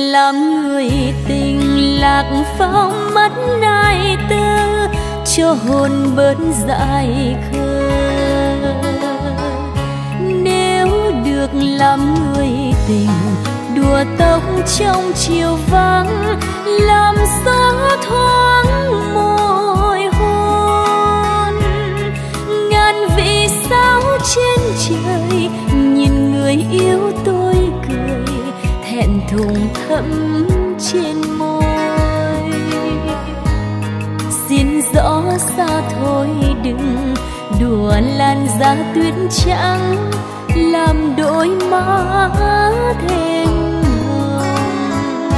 làm người tình lạc phong mất ai tư, cho hồn bớt dại khờ. Nếu được làm người tình đùa tóc trong chiều vắng, làm gió thoáng môi hôn. Ngàn vì sao trên trời nhìn người yêu tôi cười, thẹn thùng thấm trên môi. Xin rõ xa thôi đừng đùa làn da tuyết trắng, làm đôi má thêm hồng.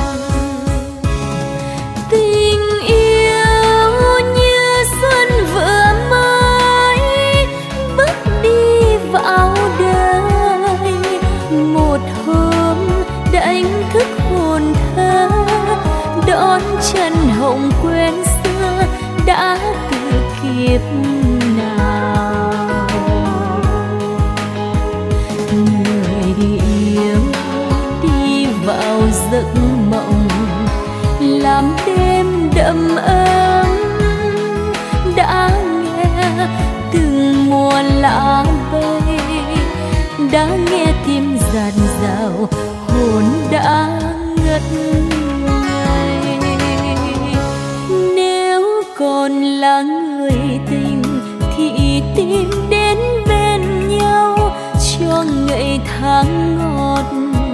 Tình yêu như xuân vừa mới bước đi vào đời, một hôm đã đánh thức hồn thơ, đón chân hồng quen xưa đã từ kiếp nào. Người yêu đi vào giấc mộng, làm đêm đậm ấm, đã nghe từng mùa lá bay, đã nghe tim dạt dào, hồn đã ngất ngây. Nếu còn là người tình thì tìm đến bên nhau, cho ngày tháng ngọt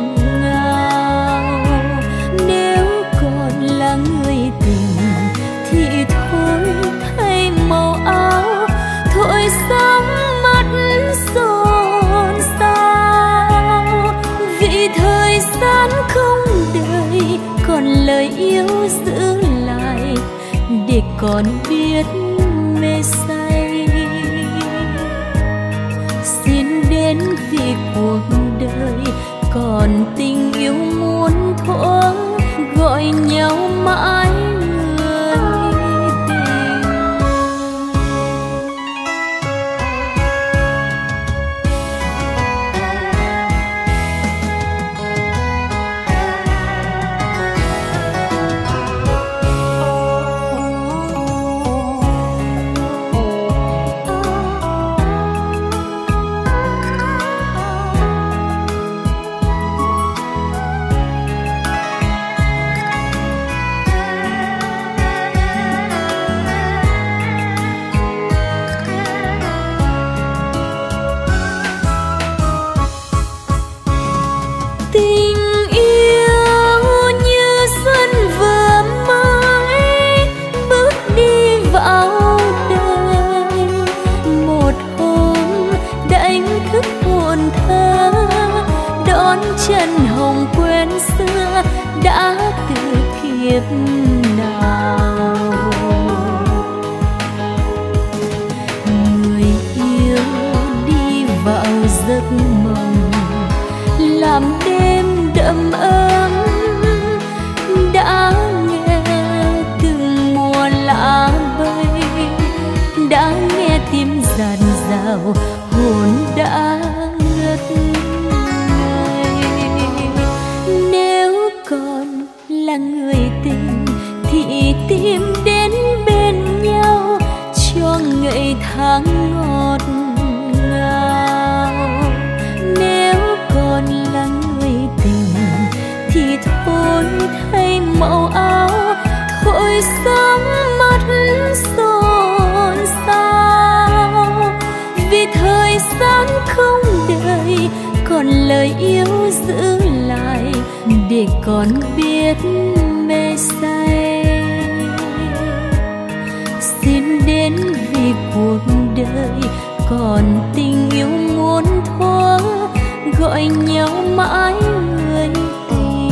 ngào. Nếu còn là người tình thì thôi thay màu áo, thôi sóng mắt xôn xao. Vì thời gian không đợi, còn lời yêu giữ lại để còn biết mê say. Xin đến vì cuộc đời còn tình yêu muốn thoáng, gọi nhau mãi người tình. Chân hồng quen xưa đã từ kiếp nào. Người yêu đi vào giấc mộng, làm đêm đậm ấm, đã nghe từng mùa lá bay, đã nghe tim dạt dào, hồn đã ngất. Là người tình thì tìm đến bên nhau, cho ngày tháng ngọt ngào. Nếu còn là người tình thì thôi thay màu áo, thôi sóng mắt xôn xao. Vì thời gian không đợi, còn lời yêu giữ lại để còn biết mê say. Xin đến vì cuộc đời còn tình yêu muốn thoáng, gọi nhau mãi người tình.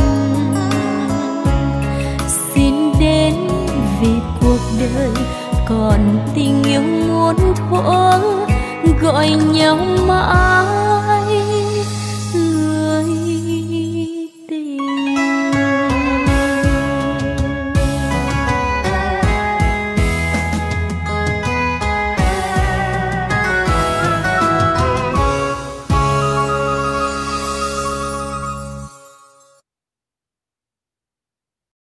Xin đến vì cuộc đời còn tình yêu muốn thoáng, gọi nhau mãi